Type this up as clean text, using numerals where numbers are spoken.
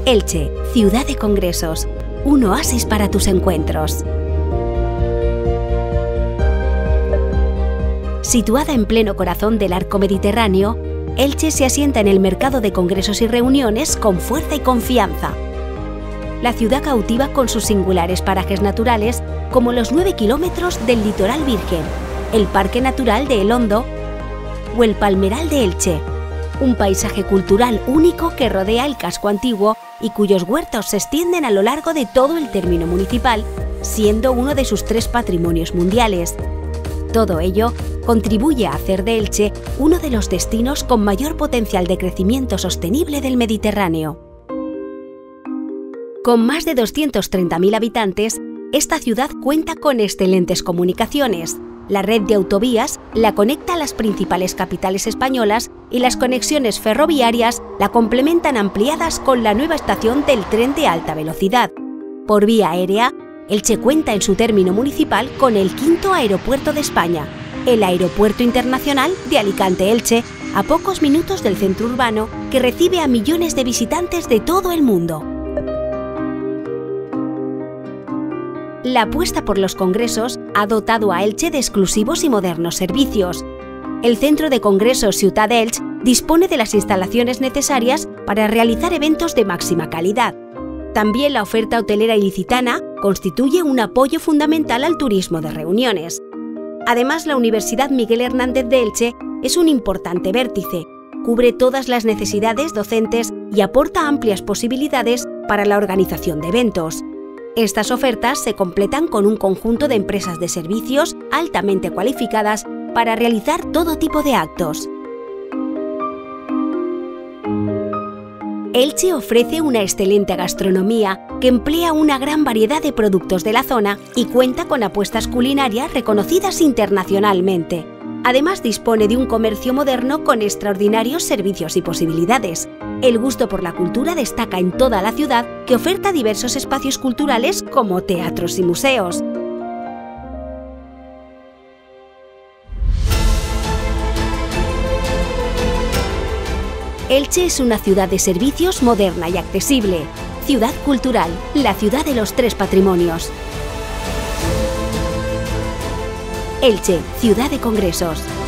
Elche, ciudad de congresos, un oasis para tus encuentros. Situada en pleno corazón del arco mediterráneo, Elche se asienta en el mercado de congresos y reuniones con fuerza y confianza. La ciudad cautiva con sus singulares parajes naturales, como los 9 kilómetros del litoral virgen, el Parque Natural de El Hondo o el Palmeral de Elche, un paisaje cultural único que rodea el casco antiguo y cuyos huertos se extienden a lo largo de todo el término municipal, siendo uno de sus 3 patrimonios mundiales. Todo ello contribuye a hacer de Elche uno de los destinos con mayor potencial de crecimiento sostenible del Mediterráneo. Con más de 230.000 habitantes, esta ciudad cuenta con excelentes comunicaciones. La red de autovías la conecta a las principales capitales españolas y las conexiones ferroviarias la complementan ampliadas con la nueva estación del tren de alta velocidad. Por vía aérea, Elche cuenta en su término municipal con el 5º aeropuerto de España, el Aeropuerto Internacional de Alicante-Elche, a pocos minutos del centro urbano, que recibe a millones de visitantes de todo el mundo. La apuesta por los congresos ha dotado a Elche de exclusivos y modernos servicios. El Centro de Congresos Ciutat d'Elx dispone de las instalaciones necesarias para realizar eventos de máxima calidad. También la oferta hotelera ilicitana constituye un apoyo fundamental al turismo de reuniones. Además, la Universidad Miguel Hernández de Elche es un importante vértice, cubre todas las necesidades docentes y aporta amplias posibilidades para la organización de eventos. Estas ofertas se completan con un conjunto de empresas de servicios altamente cualificadas para realizar todo tipo de actos. Elche ofrece una excelente gastronomía que emplea una gran variedad de productos de la zona y cuenta con apuestas culinarias reconocidas internacionalmente. Además, dispone de un comercio moderno con extraordinarios servicios y posibilidades. El gusto por la cultura destaca en toda la ciudad, que oferta diversos espacios culturales como teatros y museos. Elche es una ciudad de servicios moderna y accesible. Ciudad cultural, la ciudad de los 3 patrimonios. Elche, ciudad de congresos.